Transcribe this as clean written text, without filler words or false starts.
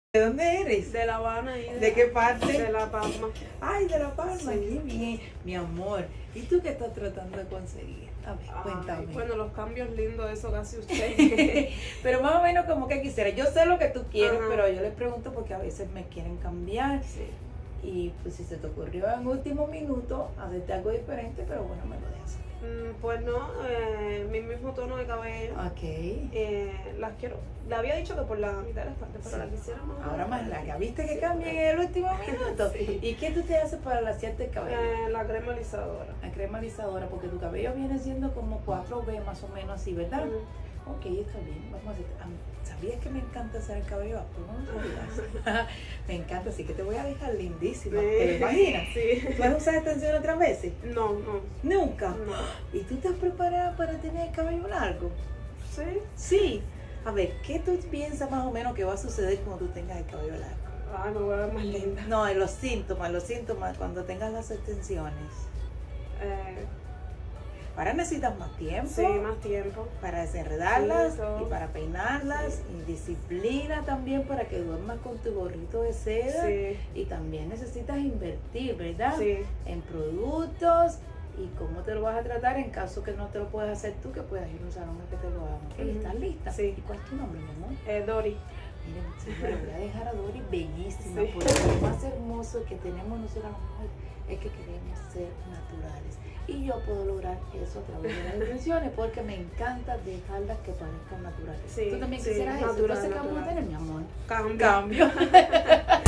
¿De dónde eres? De La Habana. ¿De qué parte? De La Palma. Ay, de La Palma, Sí. qué bien, mi amor. ¿Y tú qué estás tratando de conseguir? A ver, cuéntame. Bueno, los cambios lindos, eso casi usted. Pero más o menos como que quisiera. Yo sé lo que tú quieres, Ajá. pero yo les pregunto porque a veces me quieren cambiar. Sí. Y pues si se te ocurrió en último minuto hacerte algo diferente, pero bueno, me lo dejas saber. Pues no, mi mismo tono de cabello. Ok. Las quiero. Le había dicho que por la mitad de las partes, pero Sí. la quisiera más. Ahora más larga. ¿Viste que Sí. cambian en el último minuto? Sí. ¿Y qué tú te haces para laciarte el cabello? La crema alisadora. La crema alisadora, porque tu cabello viene siendo como 4B más o menos así, ¿verdad? Ok, está bien, vamos a hacer. ¿Sabías que me encanta hacer el cabello afro? ¿No lo sabías? Me encanta, así que te voy a dejar lindísima. ¿Te lo imaginas? Sí. ¿Tú vas a usar extensión otras veces? No, no. Nunca. No. ¿Y tú estás preparada para tener el cabello largo? Sí. Sí. A ver, ¿qué tú piensas más o menos que va a suceder cuando tú tengas el cabello largo? Me voy a ver más linda. No, en los síntomas cuando tengas las extensiones. Ahora necesitas más tiempo. Sí, más tiempo. Para desenredarlas Sí, todo. y para peinarlas, Sí. y disciplina también para que duermas con tu gorrito de seda. Sí. Y también necesitas invertir, ¿verdad? Sí. En productos y cómo te lo vas a tratar en caso que no te lo puedas hacer tú, que puedas ir a un salón a que te lo hagan. ¿Ok? ¿Estás lista? Sí. ¿Y cuál es tu nombre, mi amor? Dori. Miren, señora, voy a dejar a Dori bellísima, Sí. porque lo más hermoso que tenemos nosotros las mujeres es que queremos ser naturales. Y yo puedo lograr eso a través de las extensiones, porque me encanta dejarlas que parezcan naturales. Sí, ¿Tú también sí, quisieras eso? natural, Entonces, ¿qué vamos a natural. tener, mi amor? Cambio. Cambio.